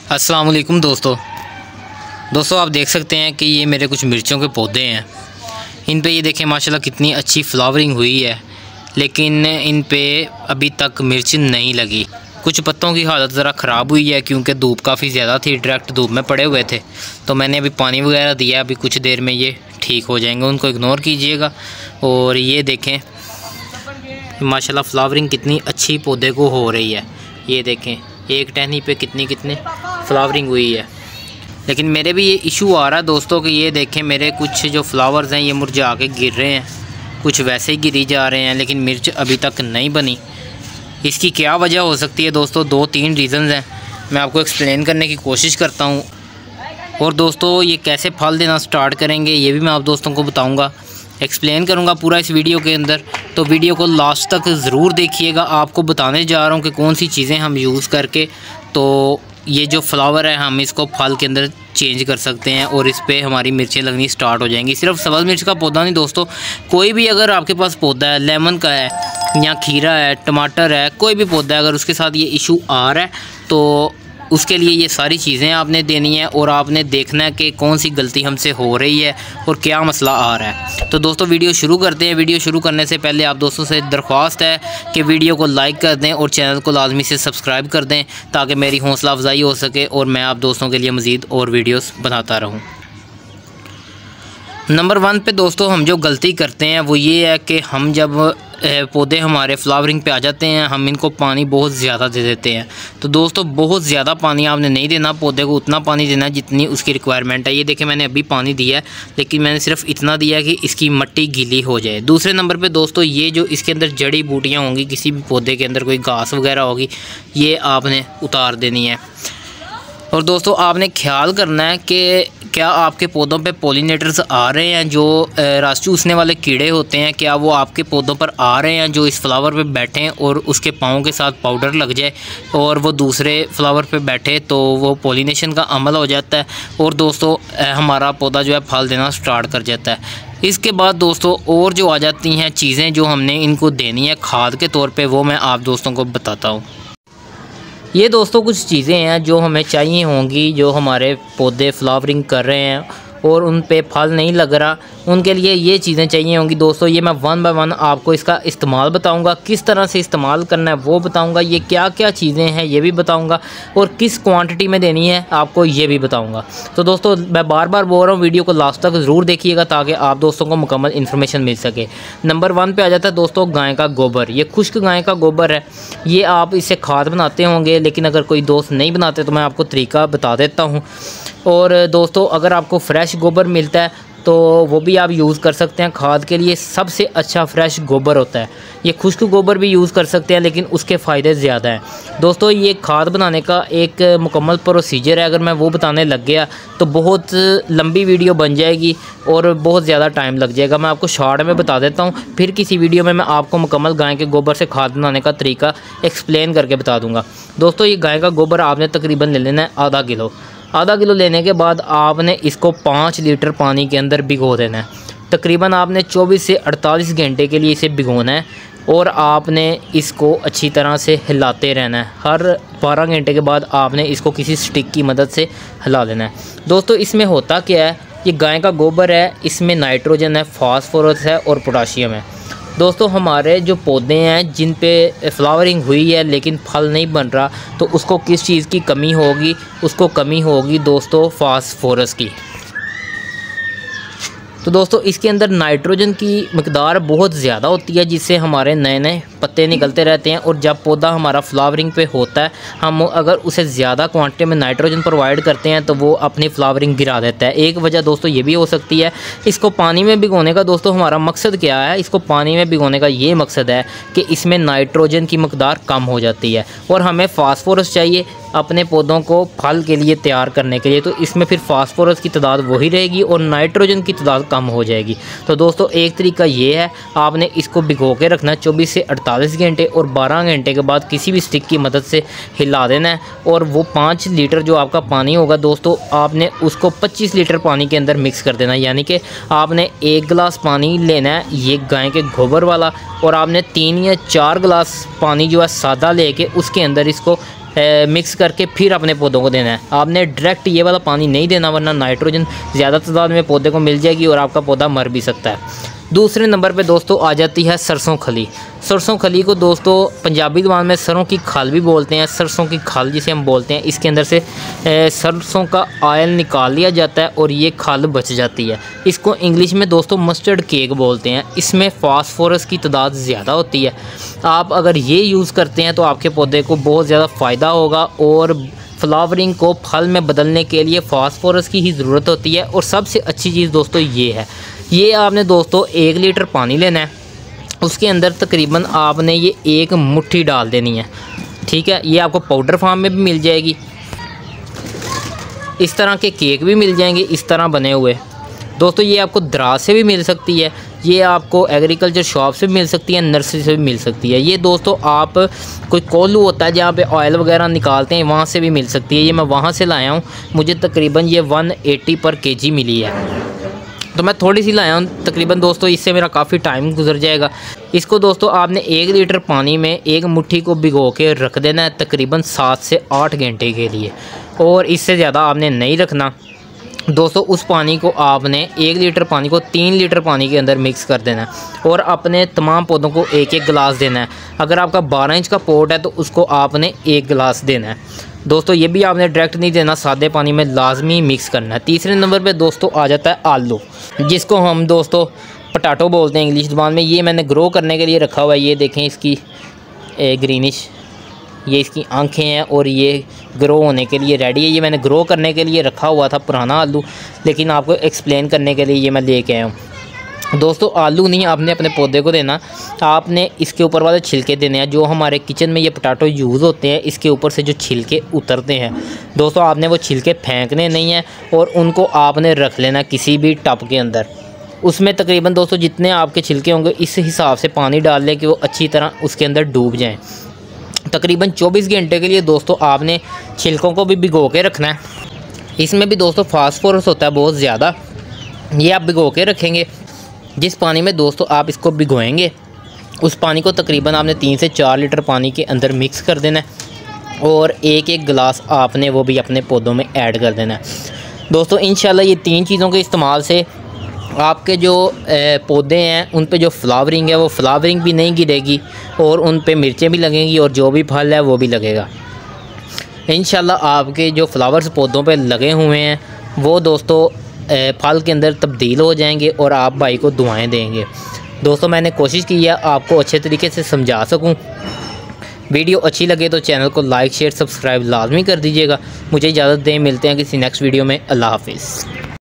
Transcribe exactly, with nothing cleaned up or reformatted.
अस्सलाम वालेकुम दोस्तों दोस्तों आप देख सकते हैं कि ये मेरे कुछ मिर्चों के पौधे हैं। इन पे ये देखें माशाल्लाह कितनी अच्छी फ्लावरिंग हुई है, लेकिन इन पे अभी तक मिर्च नहीं लगी। कुछ पत्तों की हालत ज़रा ख़राब हुई है क्योंकि धूप काफ़ी ज़्यादा थी, डायरेक्ट धूप में पड़े हुए थे। तो मैंने अभी पानी वगैरह दिया, अभी कुछ देर में ये ठीक हो जाएंगे, उनको इग्नोर कीजिएगा। और ये देखें माशाल्लाह फ्लावरिंग कितनी अच्छी पौधे को हो रही है। ये देखें एक टहनी पे कितनी कितनी फ्लावरिंग हुई है। लेकिन मेरे भी ये इशू आ रहा है दोस्तों कि ये देखें मेरे कुछ जो फ्लावर्स हैं ये मुरझा के गिर रहे हैं, कुछ वैसे ही गिरी जा रहे हैं, लेकिन मिर्च अभी तक नहीं बनी। इसकी क्या वजह हो सकती है दोस्तों? दो तीन रीज़न्स हैं, मैं आपको एक्सप्लेन करने की कोशिश करता हूँ। और दोस्तों ये कैसे फल देना स्टार्ट करेंगे ये भी मैं आप दोस्तों को बताऊँगा, एक्सप्लेन करूँगा पूरा इस वीडियो के अंदर। तो वीडियो को लास्ट तक ज़रूर देखिएगा। आपको बताने जा रहा हूँ कि कौन सी चीज़ें हम यूज़ करके तो ये जो फ्लावर है हम इसको फल के अंदर चेंज कर सकते हैं और इस पे हमारी मिर्चें लगनी स्टार्ट हो जाएंगी। सिर्फ सब्ज़ मिर्च का पौधा नहीं दोस्तों, कोई भी अगर आपके पास पौधा है, लेमन का है या खीरा है, टमाटर है, कोई भी पौधा है, अगर उसके साथ ये इशू आ रहा है तो उसके लिए ये सारी चीज़ें आपने देनी है और आपने देखना है कि कौन सी गलती हमसे हो रही है और क्या मसला आ रहा है। तो दोस्तों वीडियो शुरू करते हैं। वीडियो शुरू करने से पहले आप दोस्तों से दरख्वास्त है कि वीडियो को लाइक कर दें और चैनल को लाजमी से सब्सक्राइब कर दें ताकि मेरी हौसला अफजाई हो सके और मैं आप दोस्तों के लिए मज़ीद और वीडियोस बनाता रहूं। नंबर वन पे दोस्तों हम जो गलती करते हैं वो ये है कि हम जब पौधे हमारे फ्लावरिंग पे आ जाते हैं हम इनको पानी बहुत ज़्यादा दे देते हैं। तो दोस्तों बहुत ज़्यादा पानी आपने नहीं देना, पौधे को उतना पानी देना है जितनी उसकी रिक्वायरमेंट है। ये देखें मैंने अभी पानी दिया है, लेकिन मैंने सिर्फ इतना दिया कि इसकी मिट्टी गीली हो जाए। दूसरे नंबर पे दोस्तों ये जो इसके अंदर जड़ी बूटियाँ होंगी, किसी भी पौधे के अंदर कोई घास वगैरह होगी, ये आपने उतार देनी है। और दोस्तों आपने ख्याल करना है कि क्या आपके पौधों पे पॉलिनेटर्स आ रहे हैं, जो रस चूसने वाले कीड़े होते हैं, क्या वो आपके पौधों पर आ रहे हैं जो इस फ्लावर पे बैठें और उसके पाँव के साथ पाउडर लग जाए और वो दूसरे फ्लावर पे बैठे तो वो पॉलिनेशन का अमल हो जाता है और दोस्तों हमारा पौधा जो है फल देना स्टार्ट कर जाता है। इसके बाद दोस्तों और जो आ जाती हैं चीज़ें जो हमने इनको देनी है खाद के तौर पर, वो मैं आप दोस्तों को बताता हूँ। ये दोस्तों कुछ चीज़ें हैं जो हमें चाहिए होंगी, जो हमारे पौधे फ्लावरिंग कर रहे हैं और उन पे फल नहीं लग रहा, उनके लिए ये चीज़ें चाहिए होंगी दोस्तों। ये मैं वन बाय वन आपको इसका इस्तेमाल बताऊंगा, किस तरह से इस्तेमाल करना है वो बताऊंगा, ये क्या क्या चीज़ें हैं ये भी बताऊंगा और किस क्वांटिटी में देनी है आपको ये भी बताऊंगा। तो दोस्तों मैं बार बार बोल रहा हूँ वीडियो को लास्ट तक ज़रूर देखिएगा ताकि आप दोस्तों को मुकम्मल इन्फॉर्मेशन मिल सके। नंबर वन पर आ जाता है दोस्तों गाय का गोबर। ये खुश्क गाय का गोबर है, ये आप इससे खाद बनाते होंगे, लेकिन अगर कोई दोस्त नहीं बनाते तो मैं आपको तरीका बता देता हूँ। और दोस्तों अगर आपको फ्रेश गोबर मिलता है तो वो भी आप यूज़ कर सकते हैं खाद के लिए। सबसे अच्छा फ्रेश गोबर होता है। ये खुश्क गोबर भी यूज़ कर सकते हैं लेकिन उसके फ़ायदे ज़्यादा हैं दोस्तों। ये खाद बनाने का एक मुकम्मल प्रोसीजर है, अगर मैं वो बताने लग गया तो बहुत लंबी वीडियो बन जाएगी और बहुत ज़्यादा टाइम लग जाएगा। मैं आपको शॉर्ट में बता देता हूँ, फिर किसी वीडियो में मैं आपको मुकम्मल गाय के गोबर से खाद बनाने का तरीका एक्सप्लेन करके बता दूँगा। दोस्तों ये गाय का गोबर आपने तकरीबन ले लेना है आधा किलो। आधा किलो लेने के बाद आपने इसको पाँच लीटर पानी के अंदर भिगो देना है। तकरीबन आपने चौबीस से अड़तालीस घंटे के लिए इसे भिगोना है और आपने इसको अच्छी तरह से हिलाते रहना है। हर बारह घंटे के बाद आपने इसको किसी स्टिक की मदद से हिला लेना है। दोस्तों इसमें होता क्या है, ये गाय का गोबर है, इसमें नाइट्रोजन है, फास्फोरस है और पोटाशियम है। दोस्तों हमारे जो पौधे हैं जिन पे फ्लावरिंग हुई है लेकिन फल नहीं बन रहा, तो उसको किस चीज़ की कमी होगी? उसको कमी होगी दोस्तों फास्फोरस की। तो दोस्तों इसके अंदर नाइट्रोजन की मकदार बहुत ज़्यादा होती है, जिससे हमारे नए नए पत्ते निकलते रहते हैं और जब पौधा हमारा फ्लावरिंग पे होता है हम अगर उसे ज़्यादा क्वांटिटी में नाइट्रोजन प्रोवाइड करते हैं तो वो अपनी फ्लावरिंग गिरा देता है। एक वजह दोस्तों ये भी हो सकती है। इसको पानी में भिगोने का दोस्तों हमारा मकसद क्या है? इसको पानी में भिगोने का ये मकसद है कि इसमें नाइट्रोजन की मकदार कम हो जाती है और हमें फास्फोरस चाहिए अपने पौधों को फल के लिए तैयार करने के लिए, तो इसमें फिर फास्फोरस की तादाद वही रहेगी और नाइट्रोजन की तादाद कम हो जाएगी। तो दोस्तों एक तरीका ये है, आपने इसको भिगो के रखना है चौबीस से अड़तालीस घंटे और बारह घंटे के बाद किसी भी स्टिक की मदद से हिला देना है और वो पाँच लीटर जो आपका पानी होगा दोस्तों आपने उसको पच्चीस लीटर पानी के अंदर मिक्स कर देना है। यानी कि आपने एक गिलास पानी लेना है ये गाय के गोबर वाला और आपने तीन या चार गिलास पानी जो है सादा लेके उसके अंदर इसको मिक्स करके फिर अपने पौधों को देना है। आपने डायरेक्ट ये वाला पानी नहीं देना, वरना नाइट्रोजन ज़्यादा तादाद में पौधे को मिल जाएगी और आपका पौधा मर भी सकता है। दूसरे नंबर पे दोस्तों आ जाती है सरसों खली। सरसों खली को दोस्तों पंजाबी ज़बान में सरों की खाल भी बोलते हैं, सरसों की खाल जिसे हम बोलते हैं। इसके अंदर से सरसों का ऑयल निकाल लिया जाता है और ये खाल बच जाती है। इसको इंग्लिश में दोस्तों मस्टर्ड केक बोलते हैं। इसमें फास्फोरस की तादाद ज़्यादा होती है। आप अगर ये यूज़ करते हैं तो आपके पौधे को बहुत ज़्यादा फ़ायदा होगा। और फ्लावरिंग को फल में बदलने के लिए फास्फोरस की ही ज़रूरत होती है। और सबसे अच्छी चीज़ दोस्तों ये है, ये आपने दोस्तों एक लीटर पानी लेना है, उसके अंदर तकरीबन आपने ये एक मुट्ठी डाल देनी है। ठीक है, ये आपको पाउडर फार्म में भी मिल जाएगी। इस तरह के केक भी मिल जाएंगे इस तरह बने हुए। दोस्तों ये आपको दराज से भी मिल सकती है, ये आपको एग्रीकल्चर शॉप से भी मिल सकती है, नर्सरी से भी मिल सकती है। ये दोस्तों आप कोई कोल्हू होता है जहाँ पे ऑयल वगैरह निकालते हैं, वहाँ से भी मिल सकती है। ये मैं वहाँ से लाया हूँ, मुझे तकरीबन ये वन एटी पर केजी मिली है, तो मैं थोड़ी सी लाया हूँ तकरीबन दोस्तों, इससे मेरा काफ़ी टाइम गुजर जाएगा। इसको दोस्तों आपने एक लीटर पानी में एक मुट्ठी को भिगो के रख देना है तकरीबन सात से आठ घंटे के लिए, और इससे ज़्यादा आपने नहीं रखना। दोस्तों उस पानी को आपने एक लीटर पानी को तीन लीटर पानी के अंदर मिक्स कर देना है और अपने तमाम पौधों को एक एक गिलास देना है। अगर आपका बारह इंच का पॉट है तो उसको आपने एक गिलास देना है। दोस्तों ये भी आपने डायरेक्ट नहीं देना, सादे पानी में लाजमी मिक्स करना है। तीसरे नंबर पे दोस्तों आ जाता है आलू, जिसको हम दोस्तों पटाटो बोलते हैं इंग्लिश ज़बान में। ये मैंने ग्रो करने के लिए रखा हुआ है। ये देखें इसकी ग्रीनिश, ये इसकी आंखें हैं और ये ग्रो होने के लिए रेडी है। ये मैंने ग्रो करने के लिए रखा हुआ था पुराना आलू, लेकिन आपको एक्सप्लेन करने के लिए ये मैं लेके आया हूँ। दोस्तों आलू नहीं आपने अपने पौधे को देना, आपने इसके ऊपर वाले छिलके देने हैं। जो हमारे किचन में ये पोटैटो यूज़ होते हैं, इसके ऊपर से जो छिलके उतरते हैं दोस्तों, आपने वो छिलके फेंकने नहीं हैं और उनको आपने रख लेना किसी भी टब के अंदर। उसमें तकरीबन दोस्तों जितने आपके छिलके होंगे इस हिसाब से पानी डाल लें कि वो अच्छी तरह उसके अंदर डूब जाएँ। तकरीबन चौबीस घंटे के लिए दोस्तों आपने छिलकों को भी भिगो के रखना है। इसमें भी दोस्तों फास्फोरस होता है बहुत ज़्यादा। ये आप भिगो के रखेंगे, जिस पानी में दोस्तों आप इसको भिगोएंगे उस पानी को तकरीबन आपने तीन से चार लीटर पानी के अंदर मिक्स कर देना है और एक एक गिलास आपने वो भी अपने पौधों में ऐड कर देना है। दोस्तों इंशाल्लाह ये तीन चीज़ों के इस्तेमाल से आपके जो पौधे हैं उन पे जो फ्लावरिंग है वो फ्लावरिंग भी नहीं गिरेगी और उन पे मिर्चें भी लगेंगी और जो भी फल है वो भी लगेगा। इंशाल्लाह आपके जो फ्लावर्स पौधों पे लगे हुए हैं वो दोस्तों फल के अंदर तब्दील हो जाएंगे और आप भाई को दुआएं देंगे। दोस्तों मैंने कोशिश की है आपको अच्छे तरीके से समझा सकूं। वीडियो अच्छी लगे तो चैनल को लाइक शेयर सब्सक्राइब लाजमी कर दीजिएगा। मुझे इजाज़त दें, मिलते हैं किसी नेक्स्ट वीडियो में। अल्लाह हाफिज़।